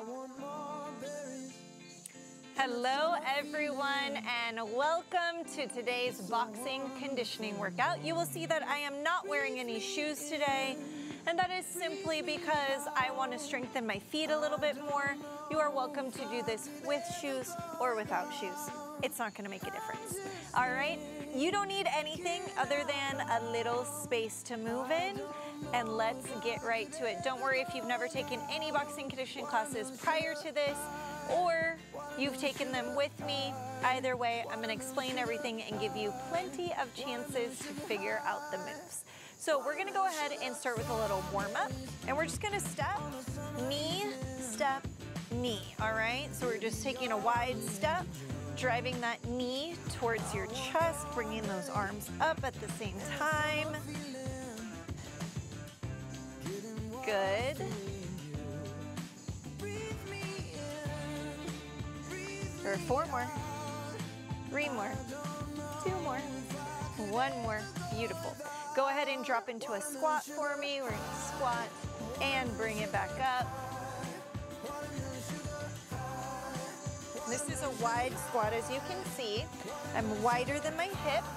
Hello everyone, and welcome to today's boxing conditioning workout. You will see that I am not wearing any shoes today, and that is simply because I want to strengthen my feet a little bit more. You are welcome to do this with shoes or without shoes. It's not going to make a difference. All right, you don't need anything other than a little space to move in, and let's get right to it. Don't worry if you've never taken any boxing conditioning classes prior to this, or you've taken them with me. Either way, I'm going to explain everything and give you plenty of chances to figure out the moves. So we're going to go ahead and start with a little warm-up, and we're just going to step, knee, all right? So we're just taking a wide step, driving that knee towards your chest, bringing those arms up at the same time. Good. For 4 more, 3 more, 2 more, 1 more. Beautiful. Go ahead and drop into a squat for me. We're gonna squat and bring it back up. This is a wide squat, as you can see. I'm wider than my hips.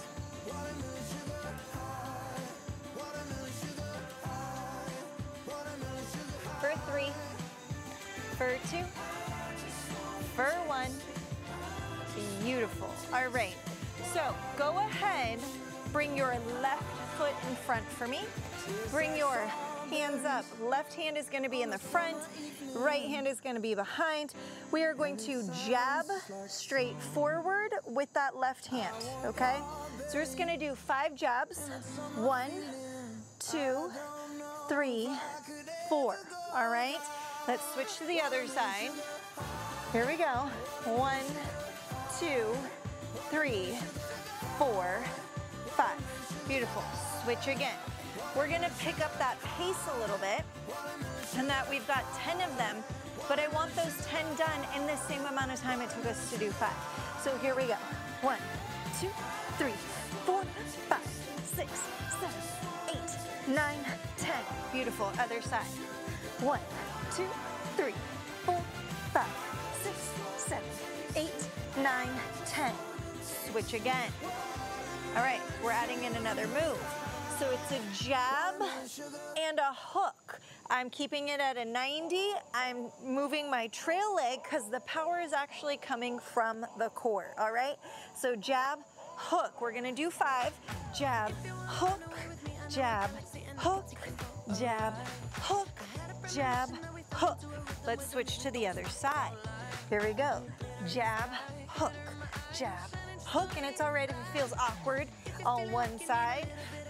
For 3, for 2, for 1. Beautiful. All right, so go ahead, bring your left foot in front for me. Bring your hands up. Left hand is going to be in the front, right hand is going to be behind. We are going to jab straight forward with that left hand, okay? So we're just going to do 5 jabs. 1, 2, 3, 4. All right, let's switch to the other side. Here we go. 1, 2, 3, 4, 5. Beautiful. Switch again. We're gonna pick up that pace a little bit, and that we've got 10 of them, but I want those 10 done in the same amount of time it took us to do 5. So here we go. 1, 2, 3, 4, 5, 6, 7, 8, 9, 10. Beautiful. Other side. 1, 2, 3, 4, 5, 6, 7, 8, 9, 10. Switch again. All right, we're adding in another move. So it's a jab and a hook. I'm keeping it at a 90. I'm moving my trail leg because the power is actually coming from the core, all right? So jab, hook. We're gonna do 5. Jab, hook, jab, hook, jab, hook, jab, hook. Let's switch to the other side. Here we go. Jab, hook, and it's all right if it feels awkward on one side.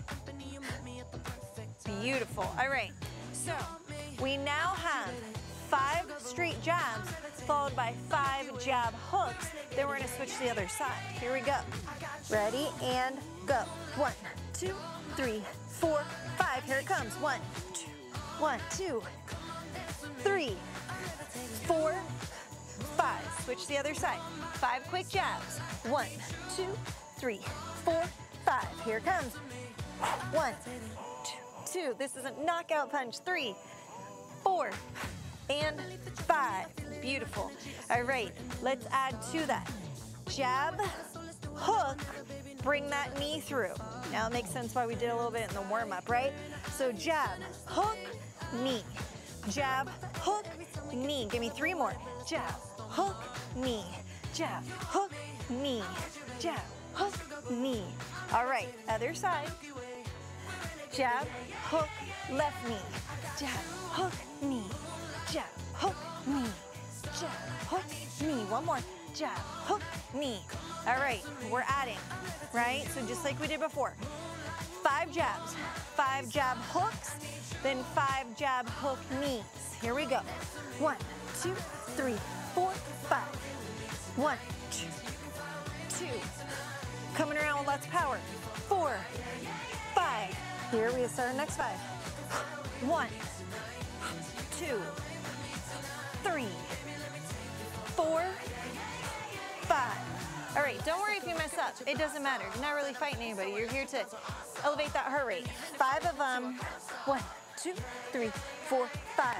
Beautiful. All right, so we now have 5 straight jabs followed by 5 jab hooks. Then we're gonna switch to the other side. Here we go. Ready, and go. 1, 2, 3, 4, 5. Here it comes. 1, 2, 1, 2, 3, 4, 5. Switch to the other side. 5 quick jabs. 1, 2, 3, 4, 5. Here it comes. 1, 2. This is a knockout punch. 3, 4, and 5. Beautiful. All right, let's add to that. Jab, hook, bring that knee through. Now it makes sense why we did a little bit in the warm-up, right? So jab, hook, knee. Jab, hook, knee. Give me 3 more. Jab, hook, knee. Jab, hook, knee. Jab, hook, knee. All right, other side. Jab, hook, left knee. Jab, hook, knee. Jab, hook, knee. Jab, hook, knee. 1 more. Jab, hook, knee. All right, we're adding, right? So just like we did before. 5 jabs, 5 jab hooks, then 5 jab hook knees. Here we go. 1, 2, 3, 4, 5. 1, 2. Coming around with lots of power. 4, 5. Here we start our next 5. 1, 2, 3, 4, 5. All right, don't worry if you mess up. It doesn't matter. You're not really fighting anybody. You're here to elevate that heart rate. 5 of them. 1, 2, 3, 4, 5.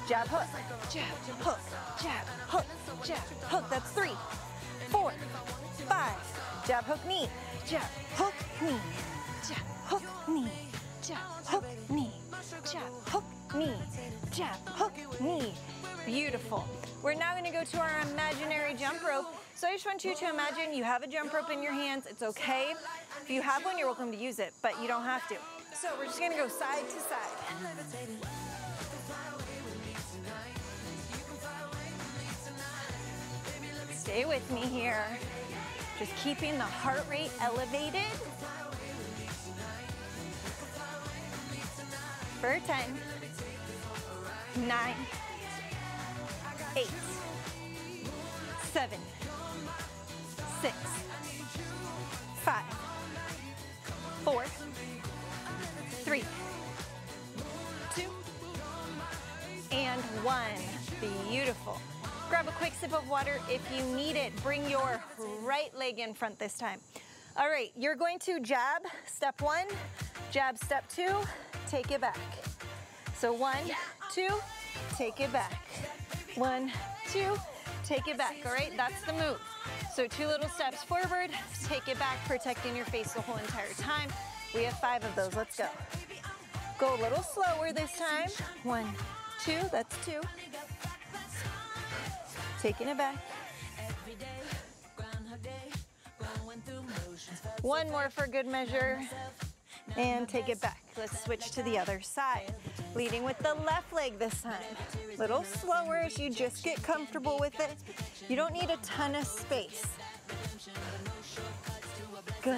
jab, hook, jab, hook, jab, hook, jab, hook. That's 3, 4, 5. Jab, hook, knee, jab, hook, knee, jab, hook, knee, jab, hook, knee, jab, hook, knee, jab, hook, knee. Beautiful. We're now going to go to our imaginary jump rope. So I just want you to imagine you have a jump rope in your hands. It's okay. If you have one, you're welcome to use it, but you don't have to. So we're just going to go side to side. Stay with me here. Just keeping the heart rate elevated. For 10, 9, 8, 7, 6, 5, 4, 3, 2, and 1. Beautiful. Grab a quick sip of water if you need it. Bring your right leg in front this time. All right, you're going to jab, step 1, jab, step 2, take it back. So 1, 2, take it back. 1, 2, take it back. All right, that's the move. So 2 little steps forward, take it back, protecting your face the whole entire time. We have 5 of those. Let's go. Go a little slower this time. 1, 2, that's 2. Taking it back. 1 more for good measure. And take it back. Let's switch to the other side. Leading with the left leg this time. Little slower as you just get comfortable with it. You don't need a ton of space. Good.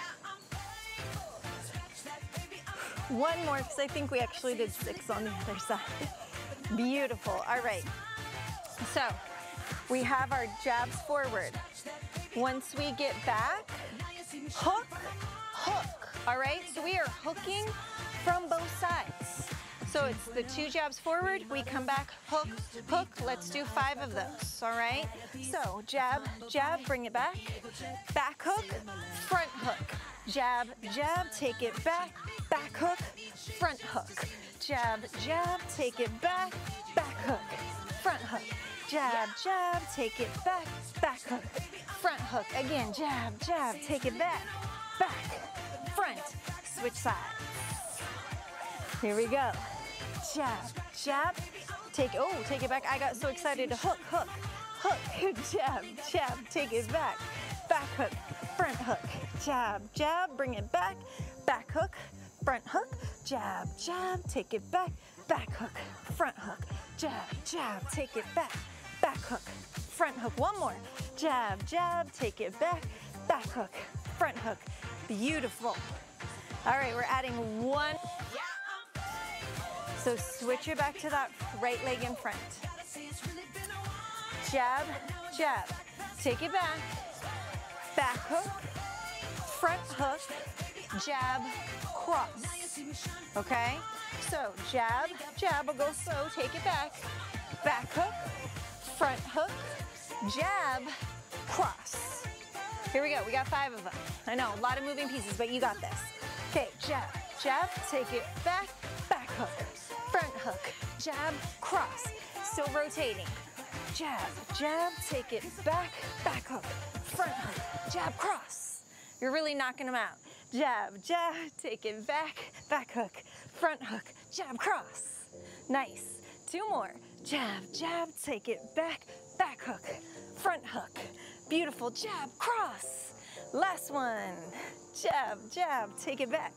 1 more, because I think we actually did 6 on the other side. Beautiful. All right. So we have our jabs forward. Once we get back, hook, hook. All right, so we are hooking from both sides. So it's the 2 jabs forward, we come back, hook, hook. Let's do 5 of those, all right? So jab, jab, bring it back. Back hook, front hook. Jab, jab, take it back. Back hook, front hook. Jab, jab, take it back. Back hook, front hook. Jab, jab, take it back. Back hook, front hook. Again, jab, jab, take it back. Back, front, switch sides. Here we go. Jab, jab, take it back. I got so excited to hook, hook, hook. Jab, jab, take it back. Back hook, front hook. Jab, jab, bring it back. Back hook, front hook. Jab, jab, take it back. Back hook, front hook. Jab, jab, take it back. Back hook, front hook. 1 more. Jab, jab, take it back. Back hook, front hook. Beautiful. All right, we're adding 1. So switch it back to that right leg in front. Jab, jab, take it back. Back hook, front hook, jab, cross. Okay? So jab, jab, we'll go slow, take it back. Back hook, front hook, jab, cross. Here we go, we got 5 of them. I know, a lot of moving pieces, but you got this. Okay, jab, jab, take it back, back hook, front hook, jab, cross. Still rotating. Jab, jab, take it back, back hook, front hook, jab, cross. You're really knocking them out. Jab, jab, take it back, back hook, front hook, jab, cross. Nice. 2 more. Jab, jab, take it back, back hook, front hook. Beautiful. Jab, cross. Last one. Jab, jab, take it back.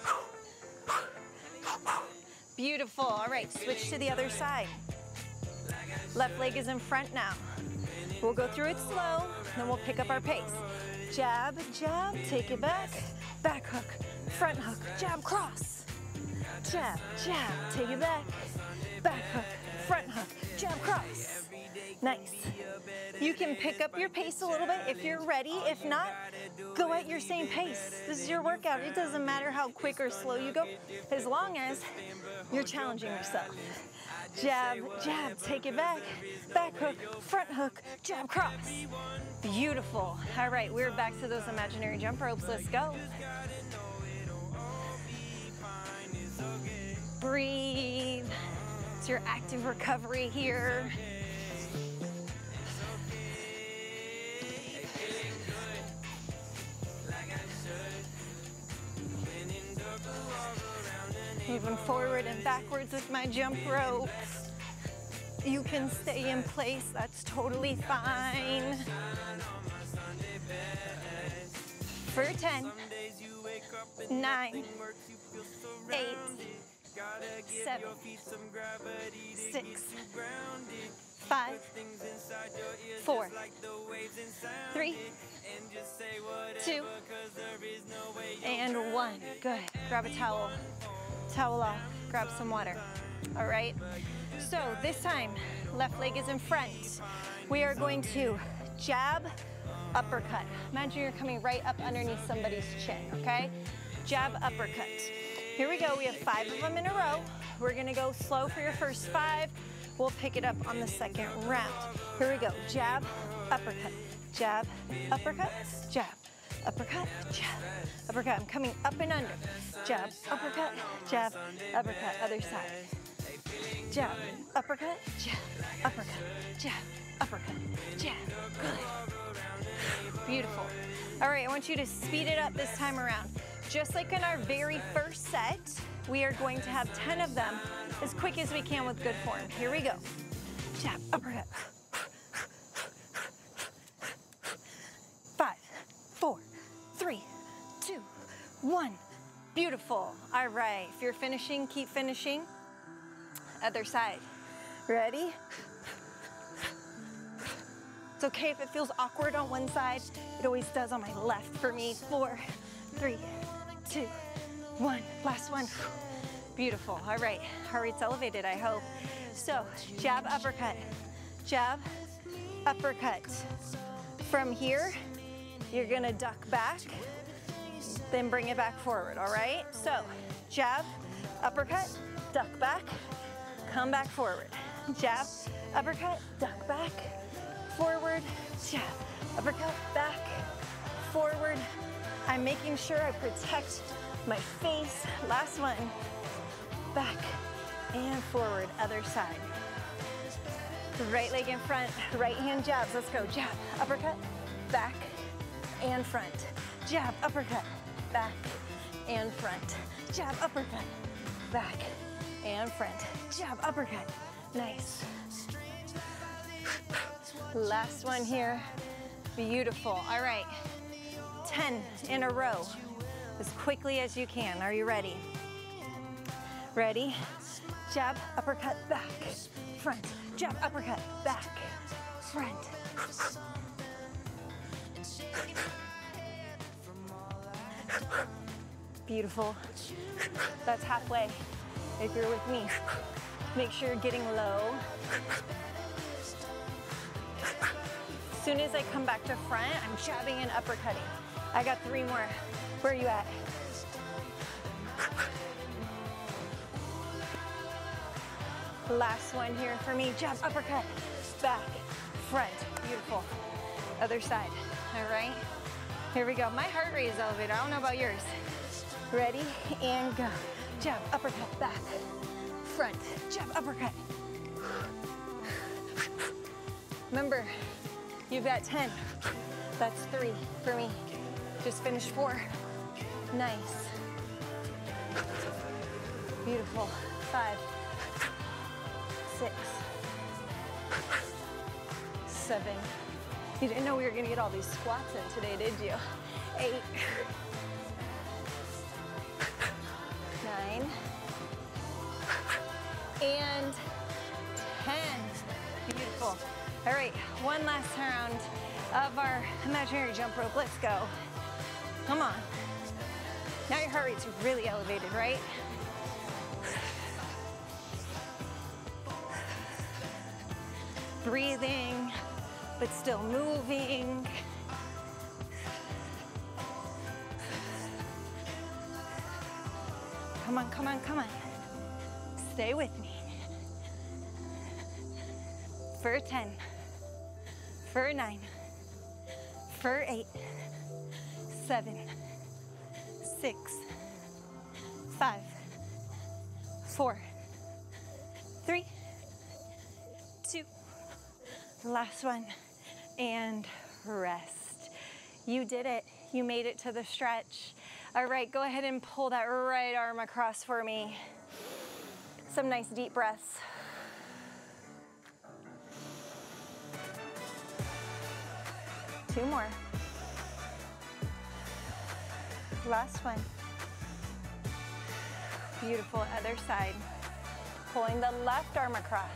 Beautiful. All right, switch to the other side. Left leg is in front now. We'll go through it slow, then we'll pick up our pace. Jab, jab, take it back. Back hook, front hook, jab, cross. Jab, jab, take it back. Back hook, front hook, jab, cross. Nice. You can pick up your pace a little bit if you're ready. If not, go at your same pace. This is your workout. It doesn't matter how quick or slow you go, as long as you're challenging yourself. Jab, jab, take it back. Back hook, front hook, jab, cross. Beautiful. All right, we're back to those imaginary jump ropes. Let's go. Breathe. your active recovery here. Moving forward and backwards with my jump ropes. You can stay in place, that's totally fine. For 10, 9, 8, 7, 6, 5, 4, 3, 2, and 1. Good. Grab a towel. Towel off. Grab some water. All right. So this time, left leg is in front. We are going to jab, uppercut. Imagine you're coming right up underneath somebody's chin, okay? Jab, uppercut. Here we go. We have 5 of them in a row. We're gonna go slow for your first 5. We'll pick it up on the second round. Here we go. Jab, uppercut. Jab, uppercut, jab, uppercut, jab, uppercut. I'm coming up and under. Jab, uppercut, jab, uppercut. Other side. Jab, uppercut, jab, uppercut, jab, uppercut, jab. Good. Beautiful. All right, I want you to speed it up this time around. Just like in our very first set, we are going to have 10 of them as quick as we can with good form. Here we go. Jab, uppercut. 5, 4, 3, 2, 1. Beautiful. All right, if you're finishing, keep finishing. Other side. Ready? It's okay if it feels awkward on one side. It always does on my left for me. 4, 3, 2, 1. Last one. Beautiful. All right, heart rate's elevated, I hope. So, jab, uppercut. Jab, uppercut. From here, you're gonna duck back, then bring it back forward, all right? So, jab, uppercut, duck back, come back forward. Jab, uppercut, duck back, forward, jab, uppercut, back, forward. I'm making sure I protect my face. Last one. Back and forward, other side. Right leg in front, right hand jabs. Let's go. Jab, uppercut, back and front. Jab, uppercut, back and front. Jab, uppercut, back and front. Jab, uppercut. Nice. Last one here. Beautiful. All right. 10 in a row. As quickly as you can. Are you ready? Ready? Jab, uppercut, back, front. Jab, uppercut, back, front. Beautiful. That's halfway. If you're with me, make sure you're getting low. As soon as I come back to front, I'm jabbing and uppercutting. I got 3 more. Where are you at? Last one here for me. Jab, uppercut, back, front. Beautiful. Other side. All right. Here we go. My heart rate is elevated. I don't know about yours. Ready and go. Jab, uppercut, back, front. Jab, uppercut. Remember, you've got 10. That's 3 for me. Just finished 4. Nice. Beautiful. 5, 6, 7. You didn't know we were gonna get all these squats in today, did you? 8, 9, and 10. Beautiful. All right, one last round of our imaginary jump rope. Let's go. Come on. Now your heart rate's really elevated, right? Breathing, but still moving. Come on, come on, come on. Stay with me. For 10, for 9, for 8, 7, 6, 5, 4, 3, Last one, and rest. You did it. You made it to the stretch. All right, go ahead and pull that right arm across for me. Some nice deep breaths. Two more. Last one. Beautiful, other side. Pulling the left arm across.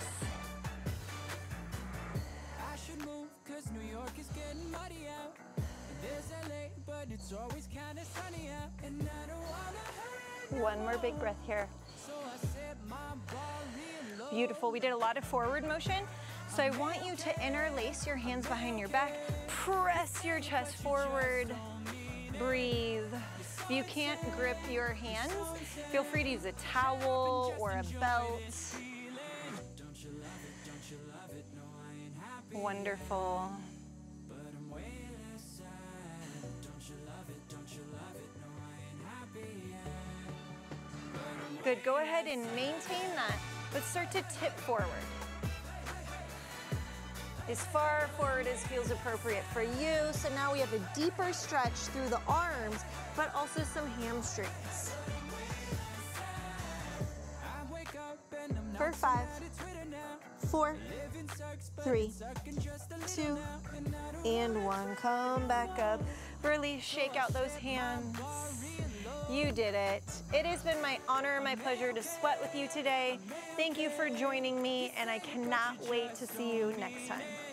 I should move, 'cause New York is getting muddy out. There's LA, but it's always kind of sunny out. And I don't wanna hurry. One more big breath here. So I set my bar real low. Beautiful. We did a lot of forward motion. So I want you to interlace your hands behind your back. Press your chest forward. Breathe. If you can't grip your hands, feel free to use a towel or a belt. Wonderful. Good, go ahead and maintain that, but start to tip forward. As far forward as feels appropriate for you. So now we have a deeper stretch through the arms, but also some hamstrings. For 5, 4, 3, 2, and 1. Come back up. Release, shake out those hands. You did it. It has been my honor and my pleasure to sweat with you today. Thank you for joining me, and I cannot wait to see you next time.